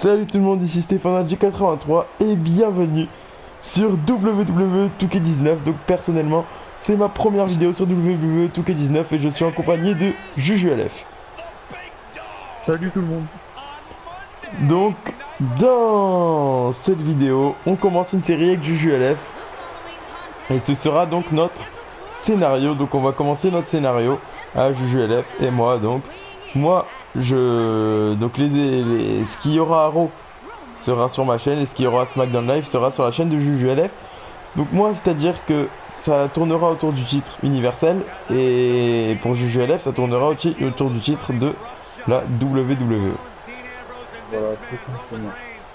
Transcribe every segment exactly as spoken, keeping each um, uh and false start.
Salut tout le monde, ici Stéphane G quatre-vingt-trois et bienvenue sur W W E deux K dix-neuf. Donc personnellement, c'est ma première vidéo sur W W E deux K dix-neuf et je suis accompagné de JujuLF. Salut tout le monde. Donc dans cette vidéo, on commence une série avec JujuLF et ce sera donc notre scénario. Donc on va commencer notre scénario à JujuLF et moi. Donc moi je donc les, les ce qu'il y aura à Raw sera sur ma chaîne et ce qu'il y aura à SmackDown Live sera sur la chaîne de JujuLF. Donc moi, c'est à dire que ça tournera autour du titre universel et pour JujuLF ça tournera autour du titre de la W W E. Voilà, très simplement.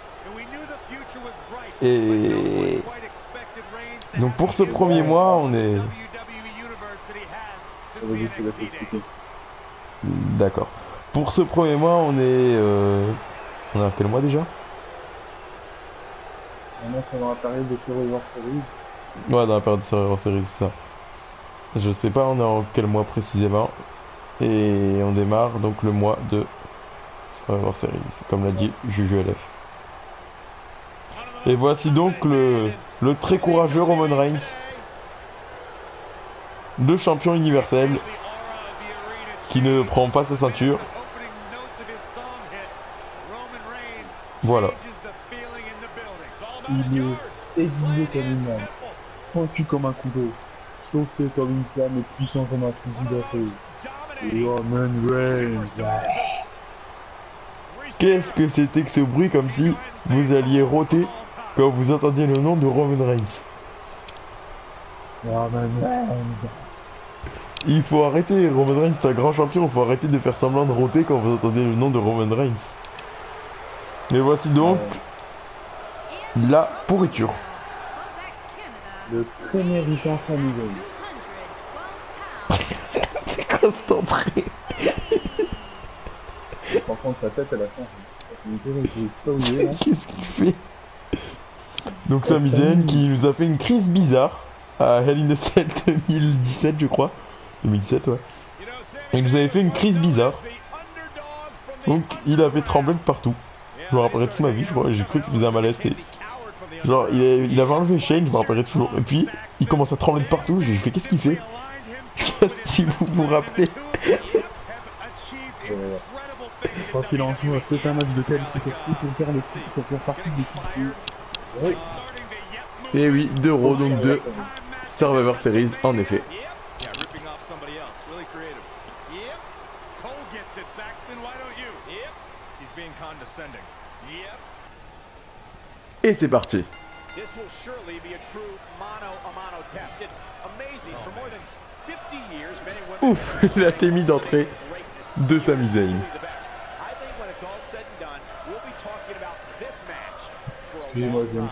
Et donc pour ce premier mois, on est d'accord. Pour ce premier mois, on est euh... on est à quel mois déjà? On est dans la période de Survivor Series. Ouais, dans la période de Survivor Series, c'est ça. Je sais pas, on est en quel mois précisément. Et on démarre donc le mois de Survivor Series, comme l'a dit JujuLF. Et voici donc le, le très courageux Roman Reigns, le champion universel, qui ne prend pas sa ceinture. Voilà. Il est aiguillé comme une lame, pointu comme un couteau, chauffé comme une flamme et puissant comme un fusil d'affaire. Roman Reigns. Qu'est-ce que c'était que ce bruit, comme si vous alliez rôter quand vous entendiez le nom de Roman Reigns? Roman Reigns. Il faut arrêter, Roman Reigns c'est un grand champion, il faut arrêter de faire semblant de rôter quand vous entendez le nom de Roman Reigns. Et voici donc ouais. La pourriture. Le très méritant Sami Zayn. C'est quoi cette entrée? Par contre sa tête elle a changé. Qu'est-ce qu'il fait? Donc Sami Zayn qui nous a fait une crise bizarre à Hell in a Cell deux mille dix-sept je crois. deux mille dix-sept ouais. Il nous avait fait une crise bizarre. Donc il avait tremblé de partout. Je me rappellerai toute ma vie, je crois, j'ai cru qu'il faisait un malaise. Et... genre il, est, il avait enlevé Shane, je me rappellerai toujours. Et puis il commence à trembler de partout, j'ai fait qu'est-ce qu'il fait? Si vous vous rappelez. euh, Quand il en joue, c'est un match de qualification pour faire le titre, pour faire partie du titre. Oui. Et oui, deux Raw, donc deux Survivor Series en effet. Et c'est parti. Ouf, la T M I d'entrée de Sami Zayn. Excusez-moi, je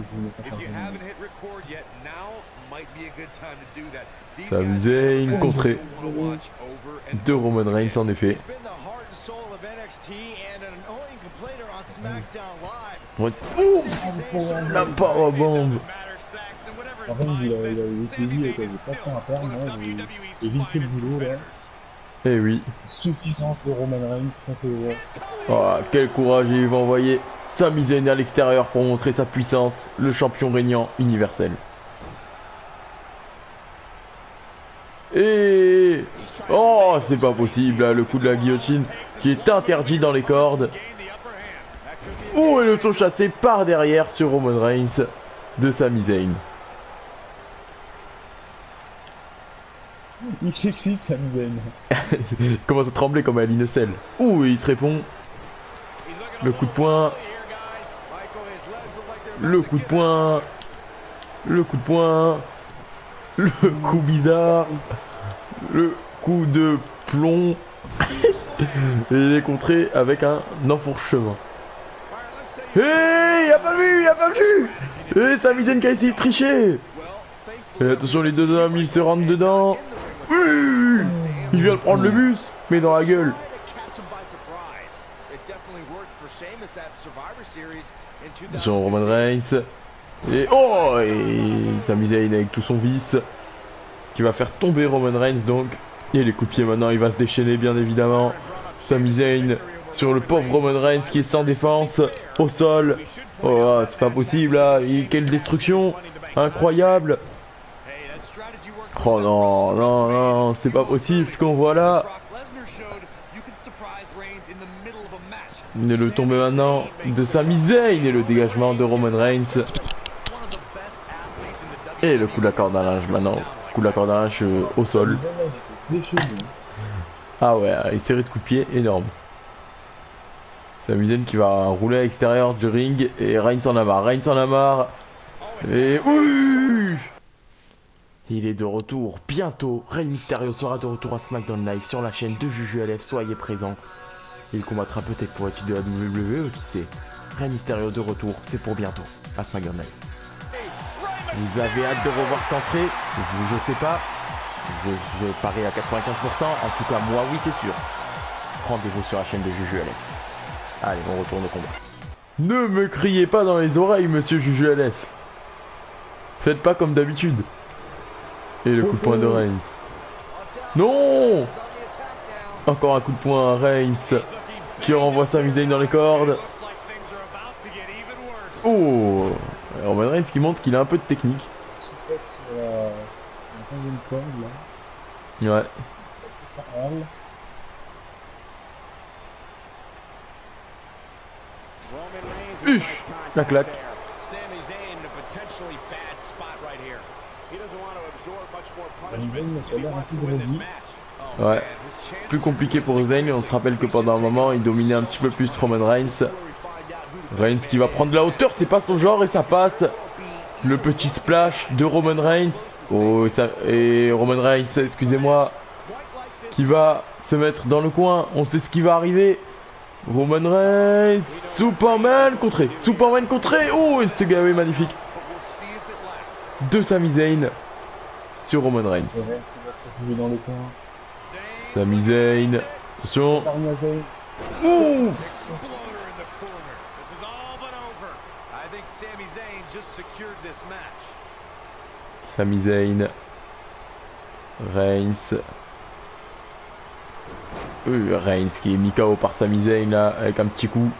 Sami Zayn contré de Roman Reigns en effet. Ouh, la powerbomb. Par contre, il a essayé, il avait pas fait un père, moi, j'ai vite fait le boulot là. Eh oui. Suffisance de Roman Reigns, ça se voit. Oh, quel courage, il va envoyer Sami Zayn à l'extérieur pour montrer sa puissance, le champion régnant universel. Et... oh, c'est pas possible, là, le coup de la guillotine qui est interdit dans les cordes. Oh, et le saut chassé par derrière sur Roman Reigns de Sami Zayn. Il s'excite, Sami Zayn. Il commence à trembler comme à Hell in a Cell. Ouh, et il se répond. Le coup de poing. Le coup de poing. Le coup de poing. Le coup bizarre. Le coup de plomb. Et il est contré avec un enfourchement. Hé, hey, il a pas vu, il a pas vu. Et hey, Sami Zayn qui a essayé de tricher. Et attention, les deux hommes, ils se rentrent dedans. Oui, il vient de prendre le bus, mais dans la gueule. Attention, Roman Reigns. Et oh, et Sami Zayn avec tout son vice qui va faire tomber Roman Reigns donc. Et les coups de pied maintenant, il va se déchaîner bien évidemment. Sami Zayn sur le pauvre Roman Reigns qui est sans défense, au sol. Oh, c'est pas possible là, et quelle destruction, incroyable. Oh non, non, non, c'est pas possible ce qu'on voit là. Il le tombe maintenant de Sami Zayn et le dégagement de Roman Reigns. Et le coup de la corde à linge maintenant, coup de la corde à linge euh, au sol. Ah ouais, une série de coups de pied énorme. Sami Zayn qui va rouler à l'extérieur du ring et Reigns en a marre, Reigns en a marre. Et oui, il est de retour bientôt. Rey Mysterio sera de retour à SmackDown Live sur la chaîne de Juju L F, soyez présents. Il combattra peut-être pour être de la W W E, qui sait. Rey Mysterio de retour, c'est pour bientôt à SmackDown Live. Vous avez hâte de revoir qu'entrer? Je, je sais pas. Je, je parie à quatre-vingt-quinze pour cent. En tout cas, moi, oui, c'est sûr. Rendez-vous sur la chaîne de Juju L F. Allez, on retourne au combat. Ne me criez pas dans les oreilles, monsieur Juju L F. Faites pas comme d'habitude. Et le coup de poing de Reigns. Non! Encore un coup de poing à Reigns qui renvoie Sami Zayn dans les cordes. Oh! Roman Reigns qui montre qu'il a un peu de technique. Ouais. Uch, la claque. Ouais. Plus compliqué pour Zayn, on se rappelle que pendant un moment il dominait un petit peu plus Roman Reigns. Reigns qui va prendre la hauteur, c'est pas son genre et ça passe. Le petit splash de Roman Reigns. Oh, ça, et Roman Reigns, excusez-moi, qui va se mettre dans le coin. On sait ce qui va arriver. Roman Reigns, Superman contré, Superman contré. Oh, il s'est gavé, magnifique. De Sami Zayn sur Roman Reigns. Sami Zayn, attention. Ouh. Sami Zayn, Reigns. Euh, Reigns qui est mis K O par Sami Zayn là avec un petit coup.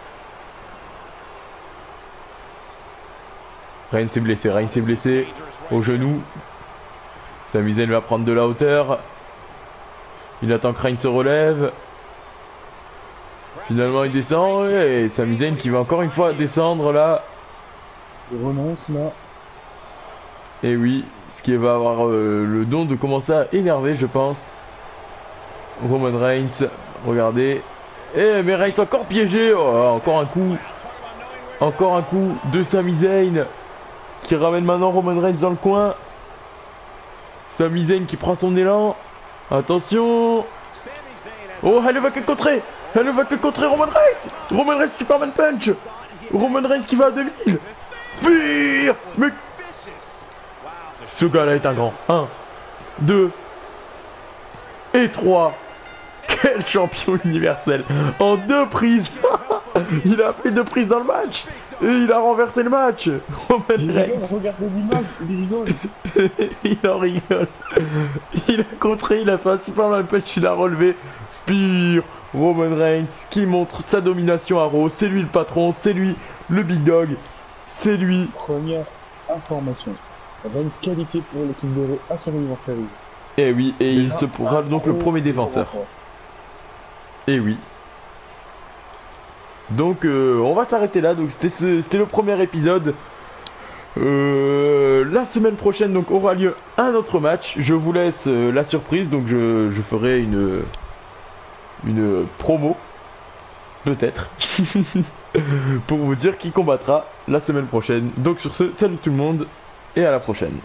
Reigns est blessé, Reigns est blessé au genou. Sami Zayn va prendre de la hauteur. Il attend que Reigns se relève. Finalement il descend et Sami Zayn qui va encore une fois descendre là. Il renonce là. Et oui, ce qui va avoir euh, le don de commencer à énerver je pense. Roman Reigns, regardez. Eh mais Reigns encore piégé. Oh, encore un coup. Encore un coup de Sami Zayn qui ramène maintenant Roman Reigns dans le coin. Sami Zayn qui prend son élan. Attention. Oh, elle ne va que contrer. Elle ne va que contrer Roman Reigns. Roman Reigns Superman Punch. Roman Reigns qui va à deux mille. Spear. Mais ce gars-là est un grand. un, deux et trois. Quel champion universel. En deux prises. Il a fait deux prises dans le match. Et il a renversé le match. Roman Reigns. Regardez l'image, il rigole. Il en rigole. Il a contré, il a fait un Superman Punch, il a relevé. Spear. Roman Reigns qui montre sa domination à Raw. C'est lui le patron, c'est lui le big dog. C'est lui. Première information. Reigns qualifié pour l'équipe de Raw à Survivor Series. Et oui, et il se pourra donc le premier défenseur. Et oui. Donc euh, on va s'arrêter là. Donc c'était ce, c'était le premier épisode. Euh, la semaine prochaine donc aura lieu un autre match. Je vous laisse euh, la surprise. Donc je, je ferai une une promo peut-être pour vous dire qui combattra la semaine prochaine. Donc sur ce, salut tout le monde et à la prochaine.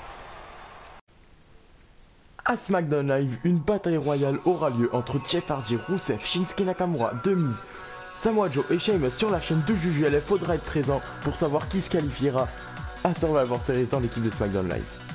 À SmackDown Live, une bataille royale aura lieu entre Jeff Hardy, Rusev, Shinsuke Nakamura, The Miz, Samoa Joe et Sheamus sur la chaîne de Juju L F. Faudra être présent pour savoir qui se qualifiera à Survivor Series dans l'équipe de SmackDown Live.